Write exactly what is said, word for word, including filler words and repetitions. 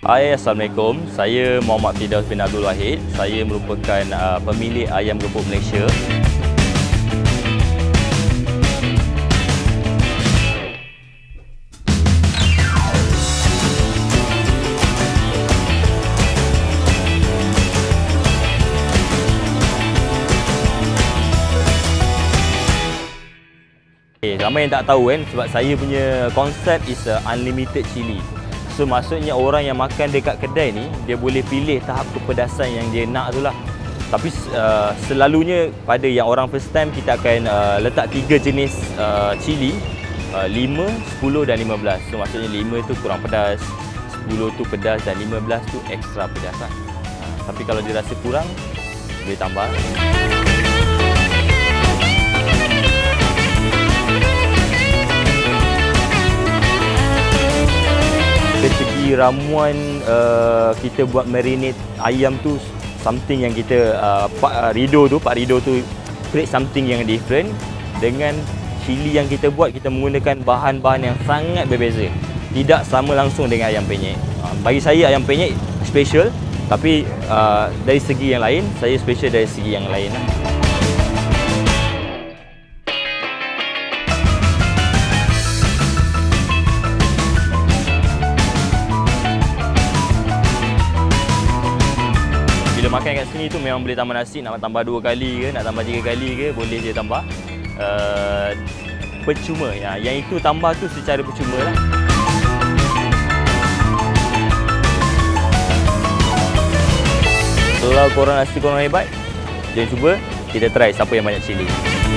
Hai, Assalamualaikum. Saya Muhammad Firdaus bin Abdul Wahid. Saya merupakan uh, pemilik Ayam Gebuk Malaysia. Okay, ramai yang tak tahu kan, sebab saya punya konsep is a unlimited chili. So maksudnya orang yang makan dekat kedai ni, dia boleh pilih tahap kepedasan yang dia nak tu lah. Tapi uh, selalunya pada yang orang first time, kita akan uh, letak tiga jenis uh, cili, uh, lima, sepuluh dan lima belas. So maksudnya lima tu kurang pedas, sepuluh tu pedas dan lima belas tu ekstra pedas lah. Uh, tapi kalau dia rasa kurang, boleh tambah. Dari segi ramuan, uh, kita buat marinate ayam tu something yang kita uh, Pak Rido tu, Pak Rido tu create something yang different. Dengan cili yang kita buat, kita menggunakan bahan-bahan yang sangat berbeza. Tidak sama langsung dengan ayam penyet. Uh, bagi saya ayam penyet special, tapi uh, dari segi yang lain, saya special dari segi yang lain lah. Bila makan kat sini tu memang boleh tambah nasi, nak tambah dua kali ke, nak tambah tiga kali ke, boleh je tambah. Uh, percuma, ya. Yang itu tambah tu secara percuma lah. Kalau korang rasa korang hebat, jangan cuba, kita try siapa yang banyak cili.